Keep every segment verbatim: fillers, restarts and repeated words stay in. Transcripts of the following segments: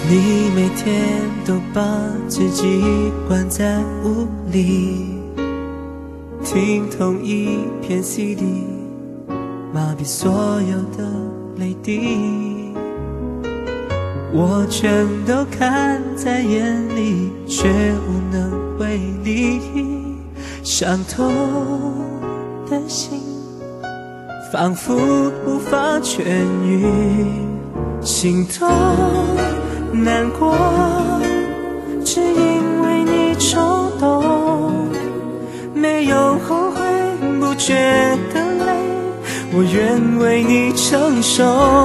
你每天都把自己关在屋里，听同一片 C D， 麻痹所有的泪滴，我全都看在眼里，却无能为力。伤痛的心仿佛无法痊愈，心痛难过，只因为你冲动，没有后悔不觉的累，我愿为你承受，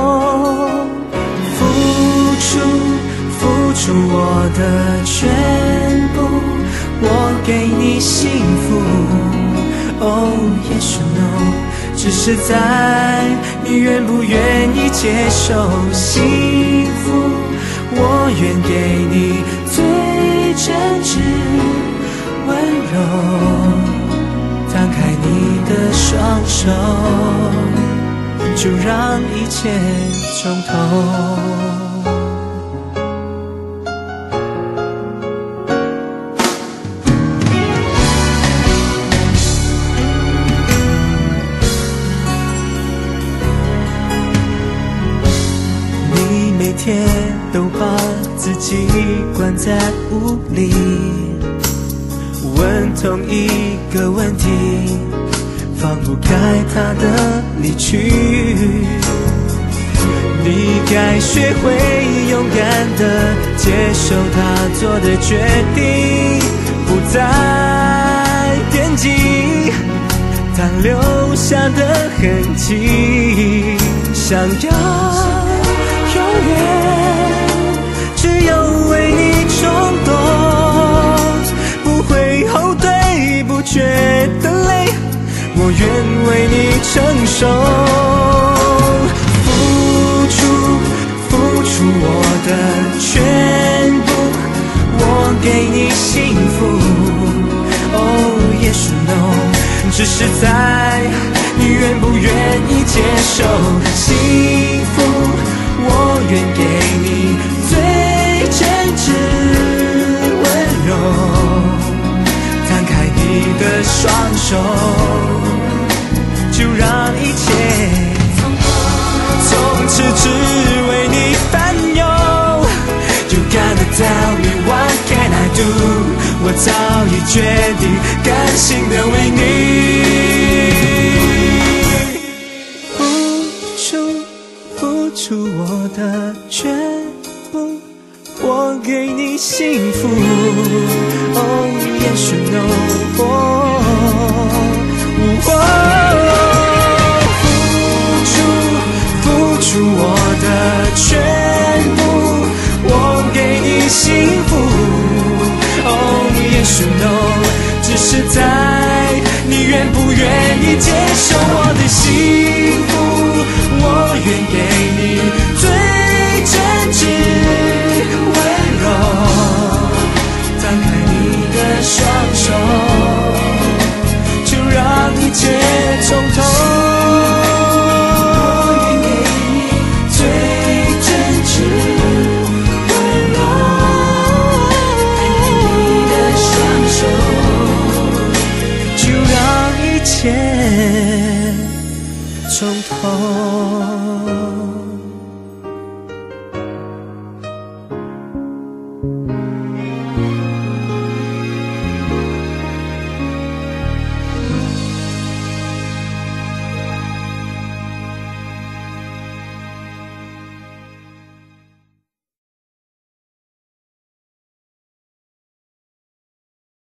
付出付出我的全部，我给你幸福。Oh yes or no， 只是在你愿不愿意接受幸福，我愿给你最真挚温柔，摊开你的双手，就让一切从头。你每天都把自己关在屋里，问同一个问题，放不开他的离去。你该学会勇敢地接受他做的决定，不再惦记他留下的痕迹，想要永远只有为你冲动，不会后退不觉得累，我愿为你承受，付出付出我的全部，我给你幸福。Oh yes or no， 只是在你愿不愿意接受幸福，我愿给你最真挚温柔，摊开你的双手，就让一切从此只为你烦忧。 You gotta tell me what can I do， 我早已决定甘心的为你付出付出我的全部，我给你幸福。Oh yes or no， oh, oh, oh， 付出付出我的全部，我给你幸福。Oh yes or no， 只是在你愿不愿意接受我的幸福，我愿给你最真挚温柔，摊开你的双手，就让一切从头。我愿给你最真挚温柔，摊开你的双手，就让一切从头。